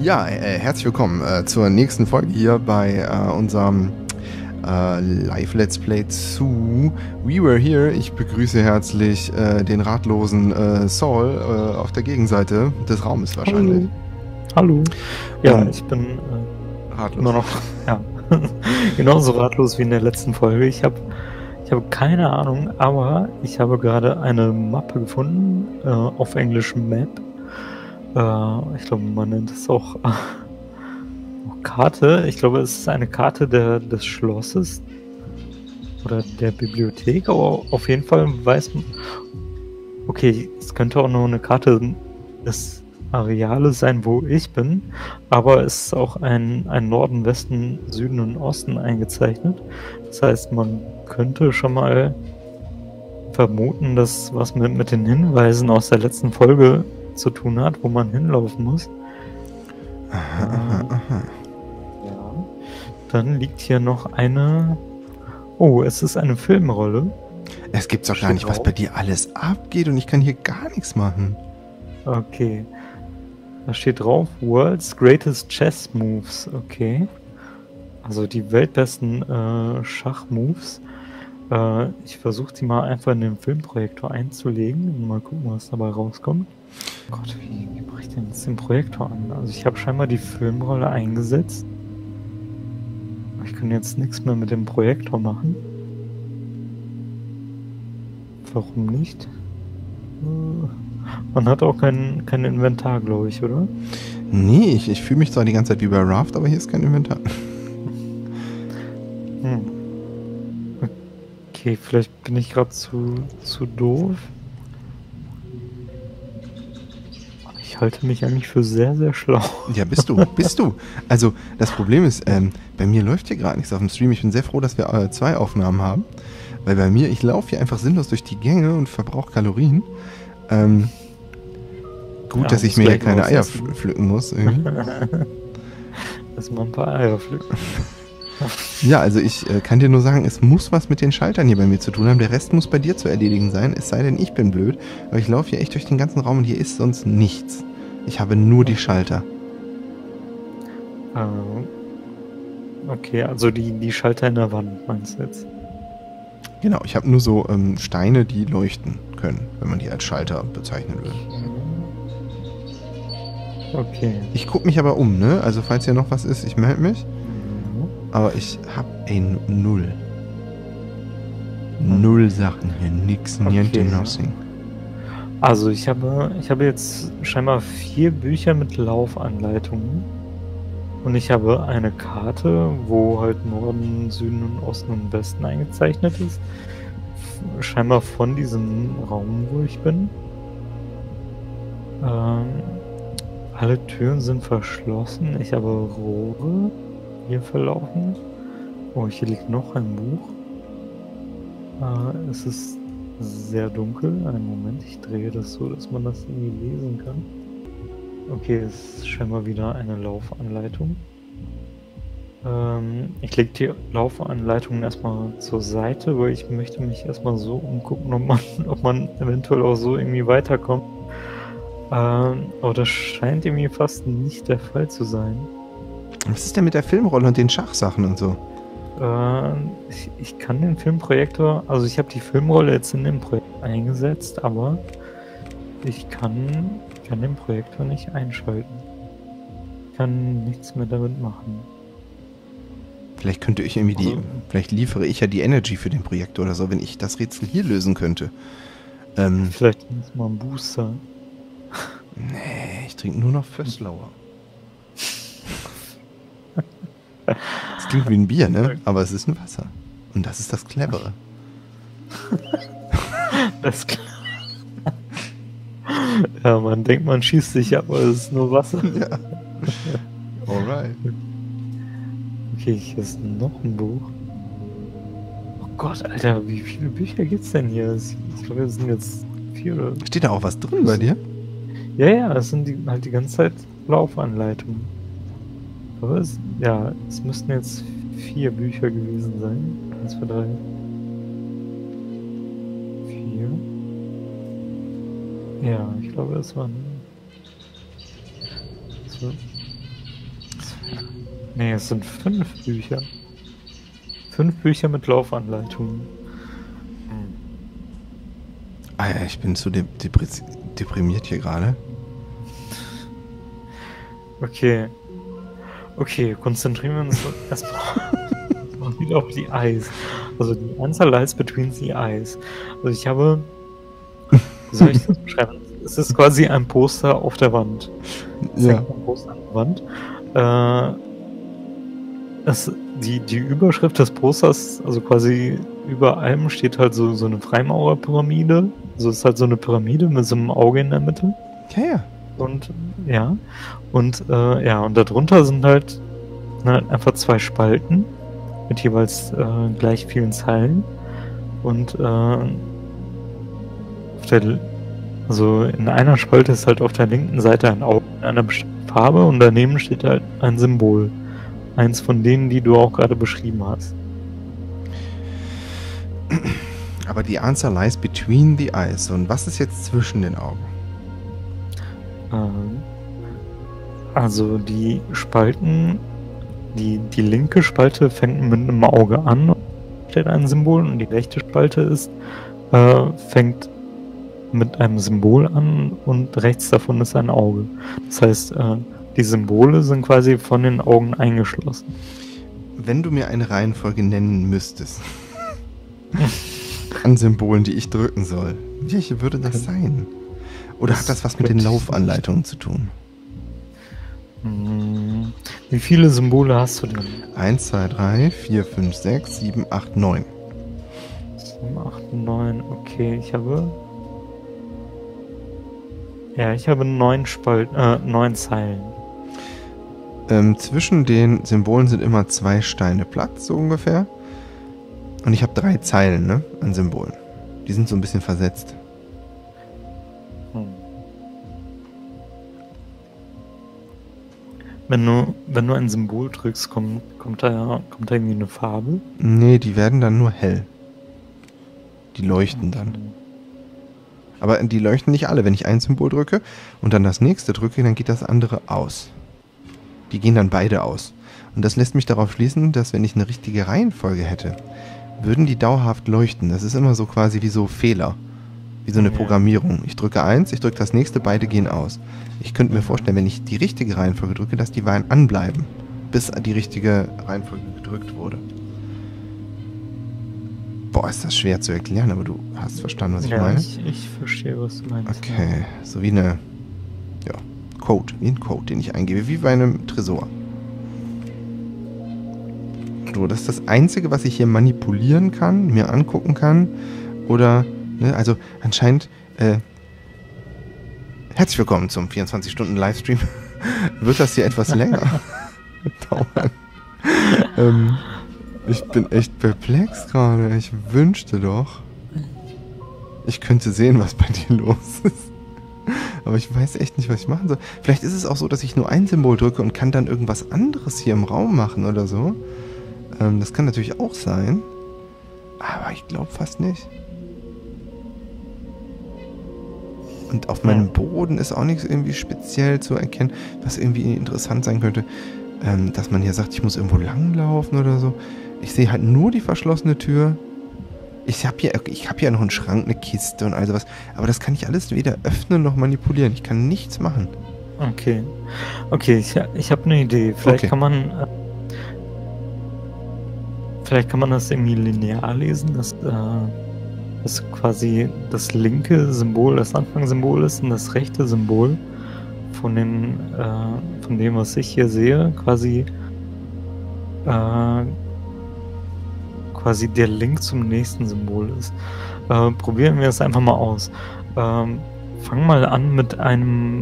Ja, herzlich willkommen zur nächsten Folge hier bei unserem Live-Let's Play zu We Were Here. Ich begrüße herzlich den ratlosen Saul auf der Gegenseite des Raumes wahrscheinlich. Hallo. Ja, Und ich bin ratlos. immer noch genauso ratlos wie in der letzten Folge. Ich habe keine Ahnung, aber ich habe gerade eine Mappe gefunden, auf Englisch Map. Ich glaube, man nennt es auch Karte. Ich glaube, es ist eine Karte des Schlosses oder der Bibliothek, aber auf jeden Fall weiß man. Okay, es könnte auch nur eine Karte des Areales sein, wo ich bin, aber es ist auch ein Norden, Westen, Süden und Osten eingezeichnet. Das heißt, man könnte schon mal vermuten, dass was mit den Hinweisen aus der letzten Folge zu tun hat, wo man hinlaufen muss. Ja. Dann liegt hier noch eine. Oh, es ist eine Filmrolle. Es gibt's doch gar nicht, was bei dir alles abgeht und ich kann hier gar nichts machen. Okay. Da steht drauf, World's Greatest Chess Moves. Okay. Also die weltbesten Schachmoves. Ich versuche die mal einfach in den Filmprojektor einzulegen und mal gucken, was dabei rauskommt. Gott, wie mache ich denn jetzt den Projektor an? Also ich habe scheinbar die Filmrolle eingesetzt. Ich kann jetzt nichts mehr mit dem Projektor machen. Warum nicht? Man hat auch kein Inventar, glaube ich, oder? Nee, ich fühle mich zwar die ganze Zeit wie bei Raft, aber hier ist kein Inventar. Okay, vielleicht bin ich gerade zu doof. Ich halte mich eigentlich für sehr, sehr schlau. Ja, bist du. Also, das Problem ist, bei mir läuft hier gerade nichts auf dem Stream. Ich bin sehr froh, dass wir 2 Aufnahmen haben. Weil bei mir, ich laufe hier einfach sinnlos durch die Gänge und verbrauche Kalorien. Gut, ja, dass ich mir hier keine Eier pflücken muss. Lass mal ein paar Eier pflücken. Ja, also ich kann dir nur sagen, es muss was mit den Schaltern hier bei mir zu tun haben. Der Rest muss bei dir zu erledigen sein, es sei denn, ich bin blöd. Aber ich laufe hier echt durch den ganzen Raum und hier ist sonst nichts. Ich habe nur die Schalter. Okay, also die Schalter in der Wand meinst du jetzt? Genau, ich habe nur so Steine, die leuchten können, wenn man die als Schalter bezeichnen will. Okay. Ich gucke mich aber um, ne? Also falls hier noch was ist, ich melde mich. Aber ich hab null. Null Sachen hier, nix, niente, nothing. Also ich habe jetzt scheinbar 4 Bücher mit Laufanleitungen. Und ich habe eine Karte, wo halt Norden, Süden und Osten und Westen eingezeichnet ist. Scheinbar von diesem Raum, wo ich bin. Alle Türen sind verschlossen. Ich habe Rohre hier verlaufen. Oh, hier liegt noch ein Buch. Es ist sehr dunkel. Einen Moment, ich drehe das so, dass man das irgendwie lesen kann. Okay, es ist scheinbar wieder eine Laufanleitung. Ich lege die Laufanleitung erstmal zur Seite, weil ich möchte mich erstmal so umgucken, ob man eventuell auch so irgendwie weiterkommt. Aber das scheint irgendwie fast nicht der Fall zu sein. Was ist denn mit der Filmrolle und den Schachsachen und so? Ich kann den Filmprojektor, also ich habe die Filmrolle jetzt in den Projekt eingesetzt, aber ich kann den Projektor nicht einschalten. Ich kann nichts mehr damit machen. Vielleicht könnte ich irgendwie vielleicht liefere ich ja die Energy für den Projektor oder so, wenn ich das Rätsel hier lösen könnte. Vielleicht muss mal ein Booster. Nee, ich trinke nur noch Vösslauer. Das klingt wie ein Bier, ne? Aber es ist ein Wasser. Und das ist das Clevere. Ja, man denkt, man schießt sich, aber es ist nur Wasser. Ja. Alright. Okay, hier ist noch ein Buch. Oh Gott, Alter, wie viele Bücher gibt's denn hier? Ich glaube, es sind jetzt 4 oder... Steht da auch was drin bei dir? Ja, das sind halt die ganze Zeit Laufanleitungen. Aber es müssten jetzt 4 Bücher gewesen sein. 1, 2, 3, 4. Ja, ich glaube, das waren... Nee, es sind 5 Bücher. 5 Bücher mit Laufanleitungen. Ah ja, ich bin zu deprimiert hier gerade. Okay. Okay, konzentrieren wir uns erstmal wieder auf die Eyes. Also die Answer lies between the eyes. Also ich habe... Wie soll ich das beschreiben? Es ist quasi ein Poster auf der Wand. Ja. Ein Poster an der Wand. Die Überschrift des Posters, also quasi über allem steht halt so eine Freimaurerpyramide. Also es ist halt so eine Pyramide mit so einem Auge in der Mitte. Ja. Und ja. Und darunter sind halt einfach 2 Spalten mit jeweils gleich vielen Zeilen. Und also in einer Spalte ist halt auf der linken Seite ein Auge in einer bestimmten Farbe und daneben steht halt ein Symbol. Eins von denen, die du auch gerade beschrieben hast. Aber die Answer lies between the eyes. Und was ist jetzt zwischen den Augen? Also die Spalten, die linke Spalte fängt mit einem Auge an und steht ein Symbol und die rechte Spalte fängt mit einem Symbol an und rechts davon ist ein Auge. Das heißt, die Symbole sind quasi von den Augen eingeschlossen. Wenn du mir eine Reihenfolge nennen müsstest an Symbolen, die ich drücken soll, welche würde das sein? Oder hat das was mit den Laufanleitungen zu tun? Wie viele Symbole hast du denn? 1, 2, 3, 4, 5, 6, 7, 8, 9. 7, 8, 9, okay, ich habe 9 Zeilen. Zwischen den Symbolen sind immer 2 Steine Platz, so ungefähr. Und ich habe 3 Zeilen, ne, an Symbolen. Die sind so ein bisschen versetzt. Wenn du ein Symbol drückst, kommt da irgendwie eine Farbe? Nee, die werden dann nur hell. Die leuchten dann. Aber die leuchten nicht alle. Wenn ich ein Symbol drücke und dann das nächste drücke, dann geht das andere aus. Die gehen dann beide aus. Und das lässt mich darauf schließen, dass wenn ich eine richtige Reihenfolge hätte, würden die dauerhaft leuchten. Das ist immer so quasi wie so Fehler. Wie so eine Programmierung. Ich drücke 1, ich drücke das nächste, beide gehen aus. Ich könnte mir vorstellen, wenn ich die richtige Reihenfolge drücke, dass die beiden anbleiben, bis die richtige Reihenfolge gedrückt wurde. Boah, ist das schwer zu erklären, aber du hast verstanden, was ich meine? Ich verstehe, was du meinst. Okay, ja. So wie eine, Code, wie ein Code, den ich eingebe, wie bei einem Tresor. So, das ist das Einzige, was ich hier manipulieren kann, mir angucken kann, oder, ne, also anscheinend, herzlich willkommen zum 24-Stunden-Livestream. Wird das hier etwas länger dauern? Ich bin echt perplex gerade. Ich wünschte doch, ich könnte sehen, was bei dir los ist. Aber ich weiß echt nicht, was ich machen soll. Vielleicht ist es auch so, dass ich nur ein Symbol drücke und kann dann irgendwas anderes hier im Raum machen oder so. Das kann natürlich auch sein. Aber ich glaube fast nicht. Und auf meinem Boden ist auch nichts irgendwie speziell zu erkennen, was irgendwie interessant sein könnte. Dass man hier sagt, ich muss irgendwo langlaufen oder so. Ich sehe halt nur die verschlossene Tür. Ich hab hier noch einen Schrank, eine Kiste und all sowas. Aber das kann ich alles weder öffnen noch manipulieren. Ich kann nichts machen. Okay. Okay, ich habe eine Idee. Vielleicht kann man das irgendwie linear lesen, dass quasi das linke Symbol das Anfangssymbol ist und das rechte Symbol von dem, was ich hier sehe, quasi der Link zum nächsten Symbol ist. Probieren wir es einfach mal aus. Fang mal an mit einem,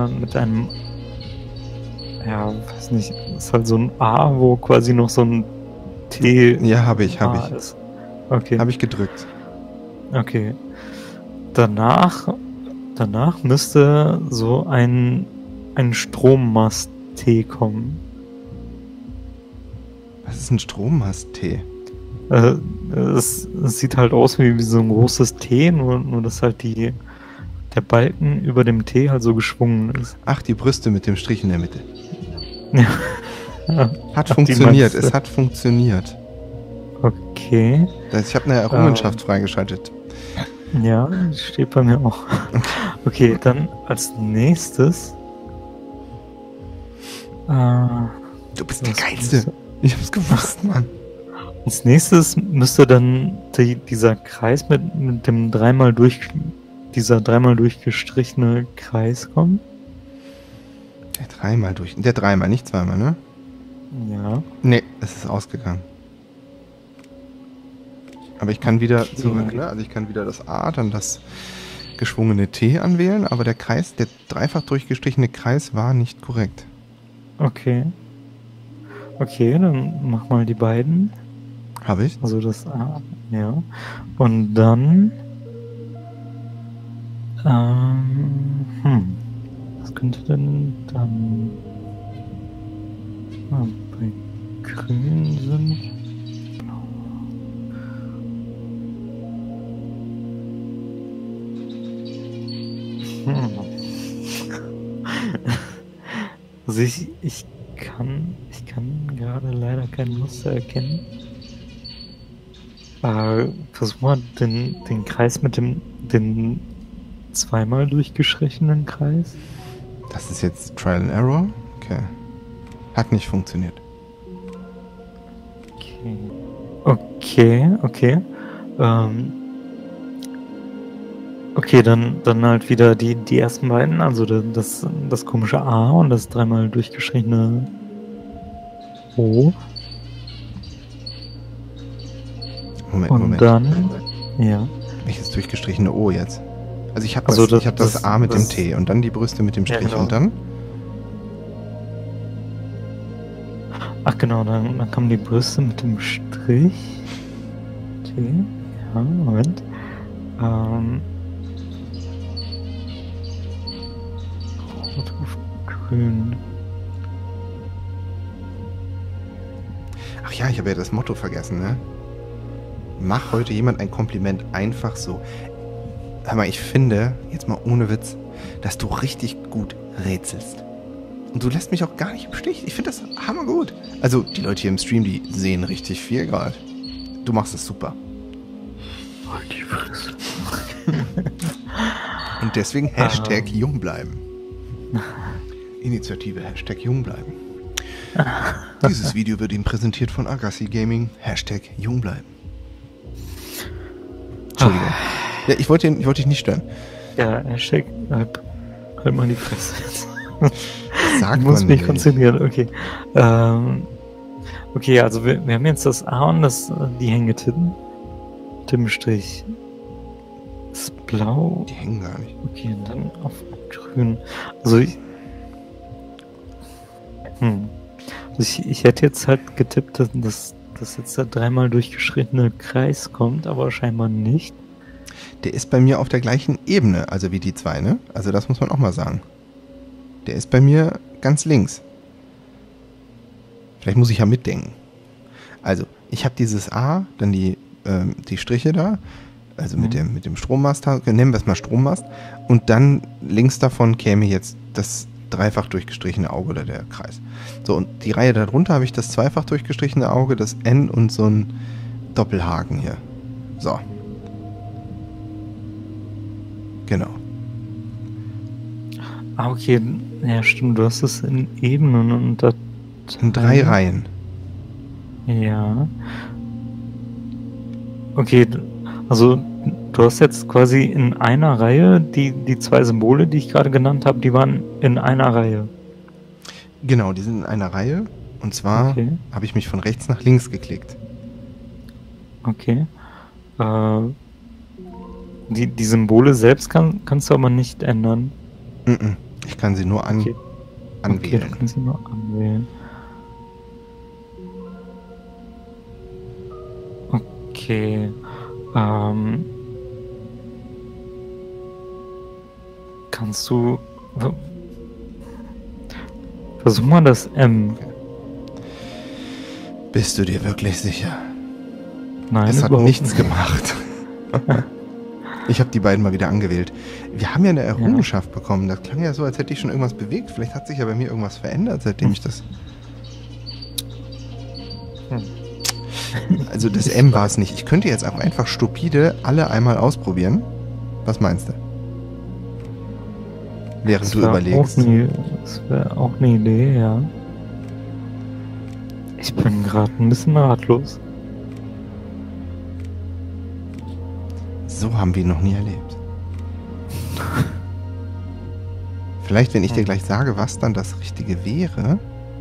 weiß nicht, ist halt so ein A, wo quasi noch so ein T. Ja, habe ich. Ist. Okay. Habe ich gedrückt. Okay. Danach müsste so ein Strommast T kommen. Was ist ein Strommast-T? Es sieht halt aus wie so ein großes T, nur dass halt der Balken über dem T halt so geschwungen ist. Ach, die Brüste mit dem Strich in der Mitte. Ja. Hat funktioniert, es hat funktioniert. Okay. Ich habe eine Errungenschaft freigeschaltet. Ja, steht bei mir auch. Okay, dann als nächstes. Du bist der Geilste. Ich hab's gewusst, Mann. Als nächstes müsste dann dieser Kreis mit dem dieser dreimal durchgestrichene Kreis kommen. Der dreimal, nicht zweimal, ne? Ja. Nee, es ist ausgegangen. Aber ich kann wieder zurück, ne? Also ich kann wieder das A, dann das geschwungene T anwählen, aber der dreifach durchgestrichene Kreis war nicht korrekt. Okay. Okay, dann mach mal die beiden. Habe ich? Also das A, ja. Und dann was könnte denn dann bei grün sind blau. Also ich kann gerade leider kein Muster erkennen. Versuch mal den Kreis mit den zweimal durchgestrichenen Kreis. Das ist jetzt Trial and Error? Okay. Hat nicht funktioniert. Okay. Okay, dann halt wieder die ersten beiden, also das komische A und das dreimal durchgestrichene O. Moment. Dann, ja. Welches durchgestrichene O jetzt? Also ich habe das A mit dem T und dann die Brüste mit dem Strich, ja, genau. Und dann? Ach genau, dann kommen die Brüste mit dem Strich. T, ja, Moment. Rot auf grün. Ach ja, ich habe ja das Motto vergessen, ne? Mach heute jemand ein Kompliment einfach so. Hör mal, ich finde, jetzt mal ohne Witz, dass du richtig gut rätselst. Und du lässt mich auch gar nicht im Stich. Ich finde das hammergut. Also, die Leute hier im Stream, die sehen richtig viel gerade. Du machst es super. Halt die Fresse. Und deswegen Hashtag jung bleiben. Initiative Hashtag jung bleiben. Dieses Video wird Ihnen präsentiert von Agassi Gaming. Hashtag jung bleiben. Entschuldigung. Ja, ich wollte dich nicht stören. Ja, Hashtag halt mal die Fresse jetzt. Sagt ich muss man mich nicht. konzentrieren, okay. Okay, also wir haben jetzt das A und die Hängetitten. Strich. Das ist blau. Die hängen gar nicht. Okay, und dann auf grün. Also ich hätte jetzt halt getippt, dass jetzt der dreimal durchgeschrittene Kreis kommt, aber scheinbar nicht. Der ist bei mir auf der gleichen Ebene, also wie die zwei, ne? Also das muss man auch mal sagen. Der ist bei mir ganz links. Vielleicht muss ich ja mitdenken. Also, ich habe dieses A, dann die Striche da, also mit dem Strommast, nennen wir es mal Strommast, und dann links davon käme jetzt das dreifach durchgestrichene Auge oder der Kreis. So, und die Reihe darunter habe ich das zweifach durchgestrichene Auge, das N und so ein Doppelhaken hier. So. Genau. Ah, okay. Ja, stimmt. Du hast es in Ebenen und das... In 3 Reihen. Ja. Okay, also du hast jetzt quasi in einer Reihe die 2 Symbole, die ich gerade genannt habe, die waren in einer Reihe. Genau, die sind in einer Reihe. Und zwar habe ich mich von rechts nach links geklickt. Okay. Die Symbole selbst kannst du aber nicht ändern. Ich kann sie nur anwählen. Okay, du kannst sie nur anwählen. Okay. Kannst du... Versuch mal das M. Okay. Bist du dir wirklich sicher? Nein, es hat nichts gemacht. Ich habe die beiden mal wieder angewählt. Wir haben ja eine Errungenschaft bekommen. Das klang ja so, als hätte ich schon irgendwas bewegt. Vielleicht hat sich ja bei mir irgendwas verändert, seitdem ich das... Also das M war es nicht. Ich könnte jetzt auch einfach stupide alle einmal ausprobieren. Was meinst du? Während du überlegst. Das wäre auch eine Idee, ja. Ich bin gerade ein bisschen ratlos. So haben wir ihn noch nie erlebt. Vielleicht, wenn ich dir gleich sage, was dann das Richtige wäre.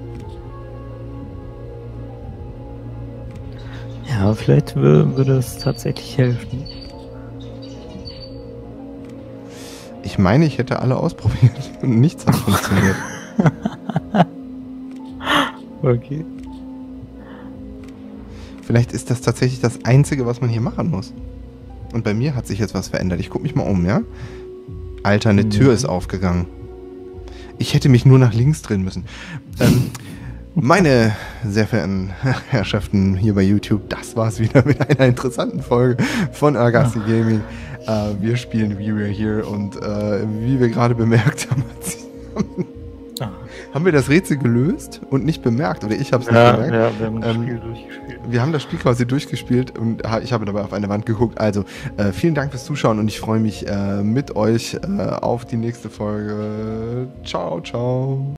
Ja, vielleicht würde es tatsächlich helfen. Ich meine, ich hätte alle ausprobiert und nichts hat funktioniert. Okay. Vielleicht ist das tatsächlich das Einzige, was man hier machen muss. Und bei mir hat sich jetzt was verändert. Ich gucke mich mal um, ja? Alter, eine Tür ist aufgegangen. Ich hätte mich nur nach links drehen müssen. Meine sehr verehrten Herrschaften hier bei YouTube, das war's wieder mit einer interessanten Folge von Agassi Gaming. Wir spielen We Were Here und wie wir gerade bemerkt haben, haben wir das Rätsel gelöst und nicht bemerkt, oder ich habe es nicht bemerkt. Ja, wir haben das Spiel durchgespielt. Wir haben das Spiel quasi durchgespielt und ich habe dabei auf eine Wand geguckt. Also, vielen Dank fürs Zuschauen und ich freue mich mit euch auf die nächste Folge. Ciao, ciao.